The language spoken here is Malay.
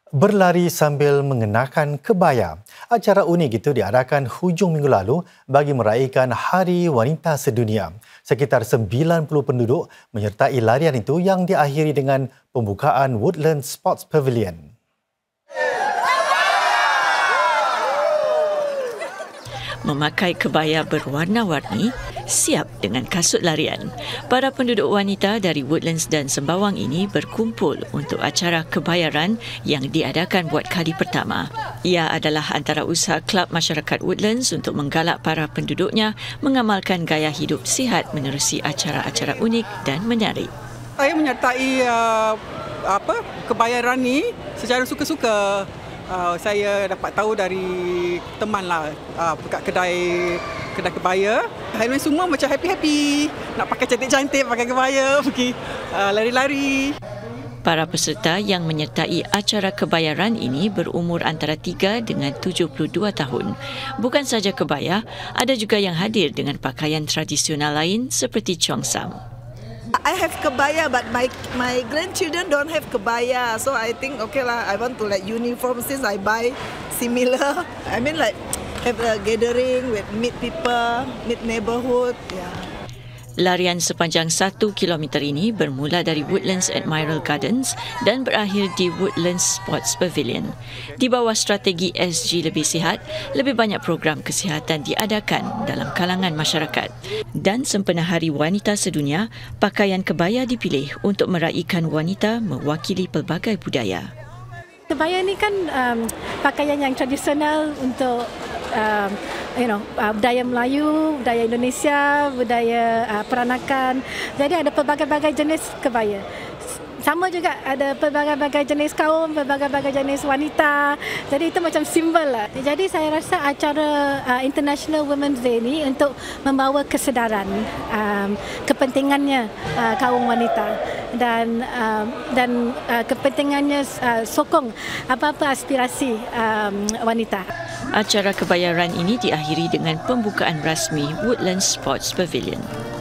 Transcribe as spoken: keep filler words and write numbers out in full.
Berlari sambil mengenakan kebaya. Acara unik itu diadakan hujung minggu lalu bagi meraihkan Hari Wanita Sedunia. Sekitar sembilan puluh penduduk menyertai larian itu yang diakhiri dengan pembukaan Woodlands Sports Pavilion. Memakai kebaya berwarna-warni, siap dengan kasut larian. Para penduduk wanita dari Woodlands dan Sembawang ini berkumpul untuk acara kebayaran yang diadakan buat kali pertama. Ia adalah antara usaha Kelab Masyarakat Woodlands untuk menggalak para penduduknya mengamalkan gaya hidup sihat menerusi acara-acara unik dan menarik. Saya menyertai uh, apa kebayaran ni secara suka-suka. Uh, saya dapat tahu dari teman lah uh, dekat kedai kedai kebaya. Hari semua macam happy-happy. Nak pakai cantik-cantik, pakai kebaya, pergi uh, lari-lari. Para peserta yang menyertai acara kebayaran ini berumur antara tiga dengan tujuh puluh dua tahun. Bukan saja kebaya, ada juga yang hadir dengan pakaian tradisional lain seperti chongsam. I have kebaya, but my my grandchildren don't have kebaya. So I think okay lah. I want to like uniform since I buy similar. I mean like have a gathering with meet people, meet neighborhood. Yeah. Larian sepanjang satu kilometer ini bermula dari Woodlands Admiral Gardens dan berakhir di Woodlands Sports Pavilion. Di bawah strategi S G Lebih Sihat, lebih banyak program kesihatan diadakan dalam kalangan masyarakat. Dan sempena Hari Wanita Sedunia, pakaian kebaya dipilih untuk meraihkan wanita mewakili pelbagai budaya. Kebaya ni kan um, pakaian yang tradisional untuk um, you know uh, budaya Melayu, budaya Indonesia, budaya uh, peranakan. Jadi ada pelbagai-bagai jenis kebaya. Sama juga ada pelbagai-bagai jenis kaum, pelbagai-bagai jenis wanita. Jadi itu macam simbol lah. Jadi saya rasa acara uh, International Women's Day ni untuk membawa kesedaran um, kepentingannya uh, kaum wanita dan uh, dan uh, kepentingannya uh, sokong apa-apa aspirasi um, wanita. Acara kebayaran ini diakhiri dengan pembukaan rasmi Woodlands Sports Pavilion.